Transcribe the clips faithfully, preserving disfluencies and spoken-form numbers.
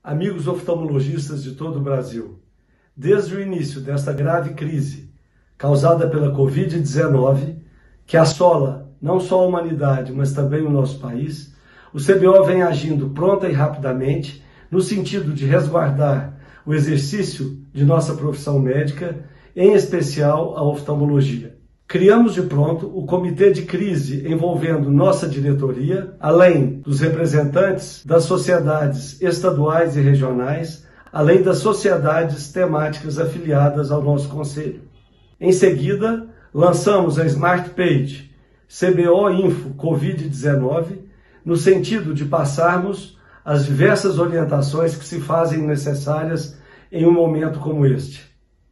Amigos oftalmologistas de todo o Brasil, desde o início desta grave crise causada pela covid dezenove, que assola não só a humanidade, mas também o nosso país, o C B O vem agindo pronta e rapidamente no sentido de resguardar o exercício de nossa profissão médica, em especial a oftalmologia. Criamos de pronto o comitê de crise envolvendo nossa diretoria, além dos representantes das sociedades estaduais e regionais, além das sociedades temáticas afiliadas ao nosso conselho. Em seguida, lançamos a Smart Page C B O Info covid dezenove, no sentido de passarmos as diversas orientações que se fazem necessárias em um momento como este.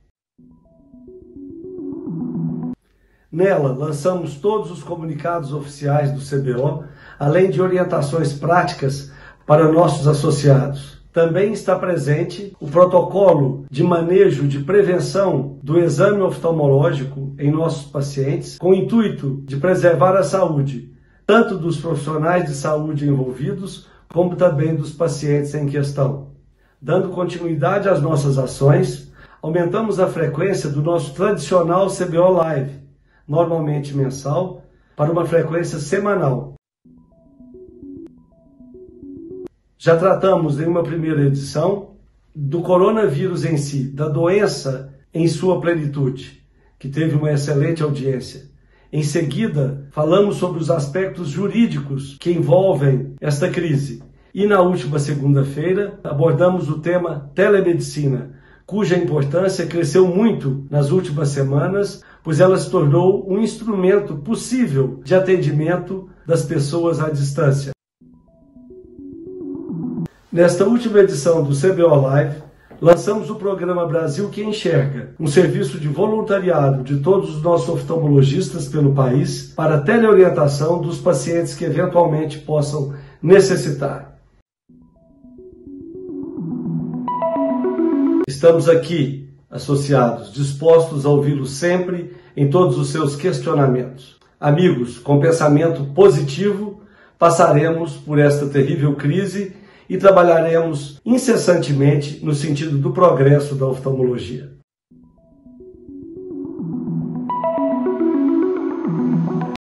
Nela, lançamos todos os comunicados oficiais do C B O, além de orientações práticas para nossos associados. Também está presente o protocolo de manejo de prevenção do exame oftalmológico em nossos pacientes, com o intuito de preservar a saúde, tanto dos profissionais de saúde envolvidos, como também dos pacientes em questão. Dando continuidade às nossas ações, aumentamos a frequência do nosso tradicional C B O Live, normalmente mensal, para uma frequência semanal. Já tratamos em uma primeira edição do coronavírus em si, da doença em sua plenitude, que teve uma excelente audiência. Em seguida, falamos sobre os aspectos jurídicos que envolvem esta crise. E na última segunda-feira, abordamos o tema telemedicina, cuja importância cresceu muito nas últimas semanas, pois ela se tornou um instrumento possível de atendimento das pessoas à distância. Nesta última edição do C B O Live, lançamos o programa Brasil que Enxerga, um serviço de voluntariado de todos os nossos oftalmologistas pelo país para a teleorientação dos pacientes que eventualmente possam necessitar. Estamos aqui, associados, dispostos a ouvi-los sempre em todos os seus questionamentos. Amigos, com pensamento positivo, passaremos por esta terrível crise e trabalharemos incessantemente no sentido do progresso da oftalmologia.